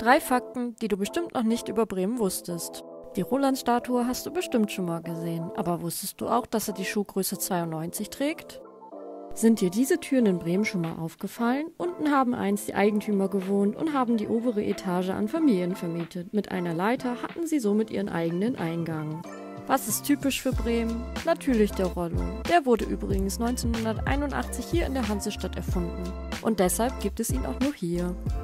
3 Fakten, die du bestimmt noch nicht über Bremen wusstest. Die Roland-Statue hast du bestimmt schon mal gesehen, aber wusstest du auch, dass er die Schuhgröße 92 trägt? Sind dir diese Türen in Bremen schon mal aufgefallen? Unten haben einst die Eigentümer gewohnt und haben die obere Etage an Familien vermietet. Mit einer Leiter hatten sie somit ihren eigenen Eingang. Was ist typisch für Bremen? Natürlich der Rollo. Der wurde übrigens 1981 hier in der Hansestadt erfunden. Und deshalb gibt es ihn auch nur hier.